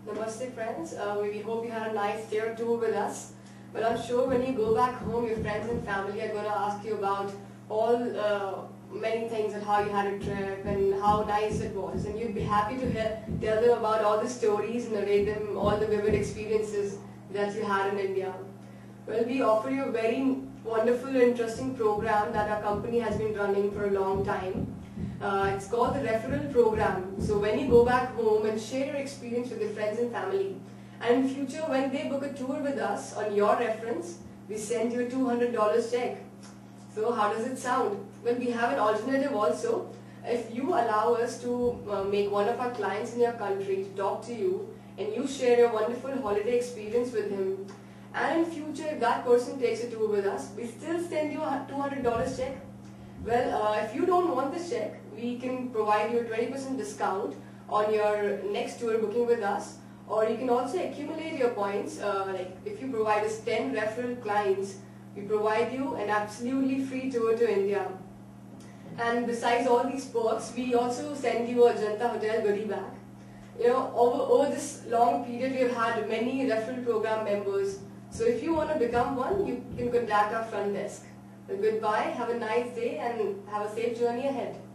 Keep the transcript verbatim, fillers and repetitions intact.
Namaste friends, uh, we hope you had a nice day or two with us. But I'm sure when you go back home, your friends and family are going to ask you about all uh, many things and how you had a trip and how nice it was. And you'd be happy to hear, tell them about all the stories and narrate them all the vivid experiences that you had in India. Well, we offer you a very wonderful and interesting program that our company has been running for a long time. Uh, it's called the referral program. So when you go back home and share your experience with your friends and family, and in future when they book a tour with us on your reference, we send you a two hundred dollar check. So how does it sound? Well, we have an alternative also. If you allow us to uh, make one of our clients in your country to talk to you and you share your wonderful holiday experience with him, and in future if that person takes a tour with us, we still send you a two hundred dollar check. Well, uh, if you don't want this check, we can provide you a twenty percent discount on your next tour booking with us, or you can also accumulate your points. Uh, like if you provide us ten referral clients, we provide you an absolutely free tour to India. And besides all these perks, we also send you a Ajanta Hotel goodie bag. You know, over, over this long period, we have had many referral program members. So if you want to become one, you can contact our front desk. Well, goodbye, have a nice day and have a safe journey ahead.